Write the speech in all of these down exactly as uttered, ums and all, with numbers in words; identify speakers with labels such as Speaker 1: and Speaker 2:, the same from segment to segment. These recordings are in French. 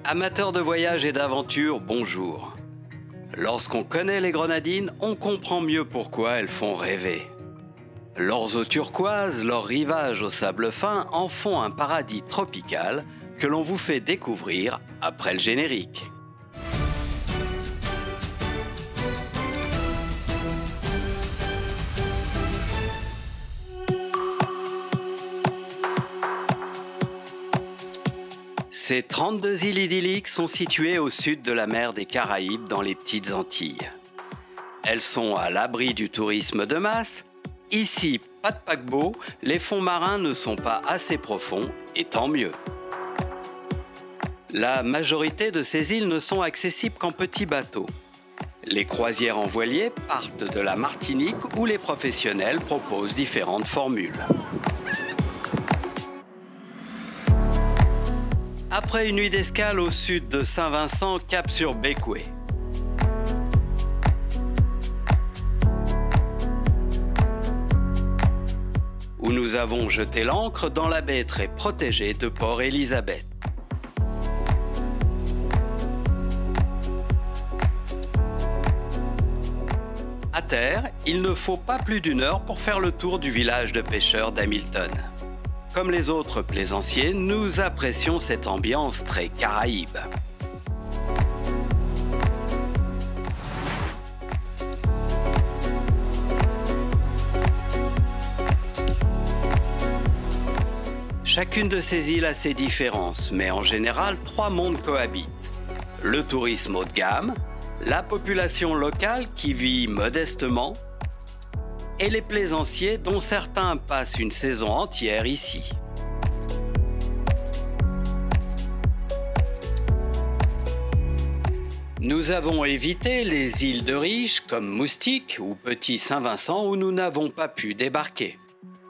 Speaker 1: Amateurs de voyage et d'aventure, bonjour. Lorsqu'on connaît les grenadines, on comprend mieux pourquoi elles font rêver. Leurs eaux turquoises, leurs rivages au sable fin en font un paradis tropical que l'on vous fait découvrir après le générique. Ces trente-deux îles idylliques sont situées au sud de la mer des Caraïbes dans les Petites Antilles. Elles sont à l'abri du tourisme de masse. Ici, pas de paquebot, les fonds marins ne sont pas assez profonds et tant mieux. La majorité de ces îles ne sont accessibles qu'en petits bateaux. Les croisières en voilier partent de la Martinique où les professionnels proposent différentes formules. Après une nuit d'escale au sud de Saint-Vincent, cap sur Bequia. Où nous avons jeté l'ancre dans la baie très protégée de Port Elizabeth. À terre, il ne faut pas plus d'une heure pour faire le tour du village de pêcheurs d'Hamilton. Comme les autres plaisanciers, nous apprécions cette ambiance très caraïbe. Chacune de ces îles a ses différences, mais en général, trois mondes cohabitent. Le tourisme haut de gamme, la population locale qui vit modestement, et les plaisanciers dont certains passent une saison entière ici. Nous avons évité les îles de riches comme Moustique ou Petit Saint-Vincent où nous n'avons pas pu débarquer.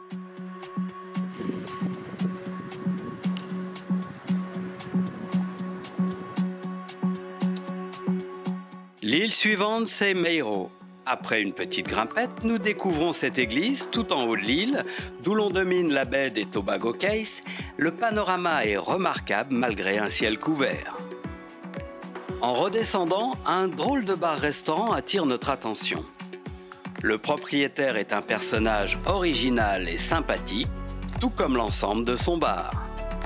Speaker 1: L'île suivante, c'est Mayro. Après une petite grimpette, nous découvrons cette église tout en haut de l'île, d'où l'on domine la baie des Tobago Cays. Le panorama est remarquable malgré un ciel couvert. En redescendant, un drôle de bar-restaurant attire notre attention. Le propriétaire est un personnage original et sympathique, tout comme l'ensemble de son bar.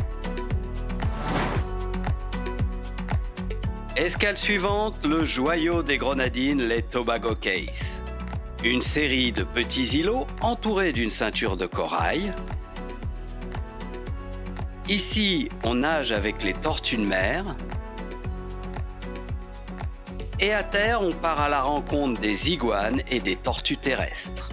Speaker 1: Escale suivante, le joyau des grenadines, les Tobago Cays. Une série de petits îlots entourés d'une ceinture de corail. Ici, on nage avec les tortues de mer. Et à terre, on part à la rencontre des iguanes et des tortues terrestres.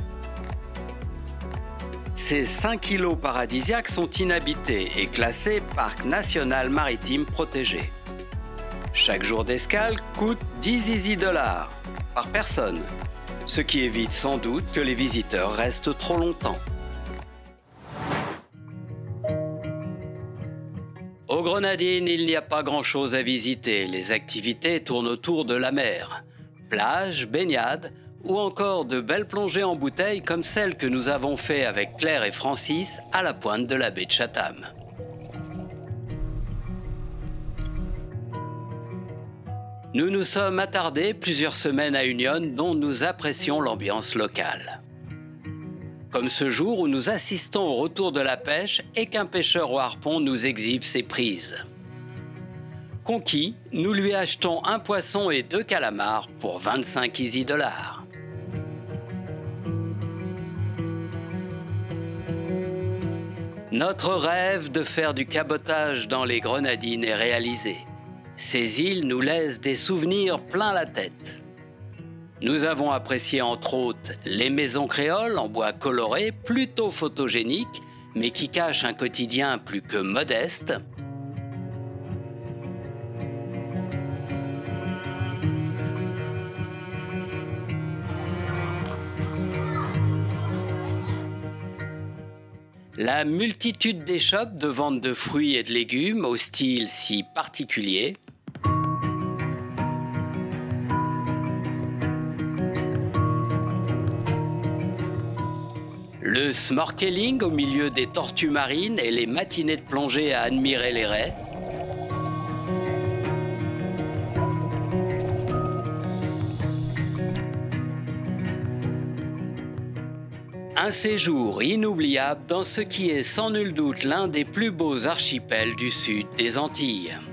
Speaker 1: Ces cinq îlots paradisiaques sont inhabités et classés Parc national maritime protégé. Chaque jour d'escale coûte dix easy dollars par personne, ce qui évite sans doute que les visiteurs restent trop longtemps. Aux Grenadines, il n'y a pas grand-chose à visiter. Les activités tournent autour de la mer. Plage, baignade ou encore de belles plongées en bouteille comme celle que nous avons fait avec Claire et Francis à la pointe de la baie de Chatham. Nous nous sommes attardés plusieurs semaines à Union dont nous apprécions l'ambiance locale. Comme ce jour où nous assistons au retour de la pêche et qu'un pêcheur au harpon nous exhibe ses prises. Conquis, nous lui achetons un poisson et deux calamars pour vingt-cinq easy dollars. Notre rêve de faire du cabotage dans les Grenadines est réalisé. Ces îles nous laissent des souvenirs plein la tête. Nous avons apprécié entre autres les maisons créoles en bois coloré, plutôt photogéniques, mais qui cachent un quotidien plus que modeste. La multitude d'échoppes de vente de fruits et de légumes au style si particulier. Le snorkeling au milieu des tortues marines et les matinées de plongée à admirer les raies. Un séjour inoubliable dans ce qui est sans nul doute l'un des plus beaux archipels du sud des Antilles.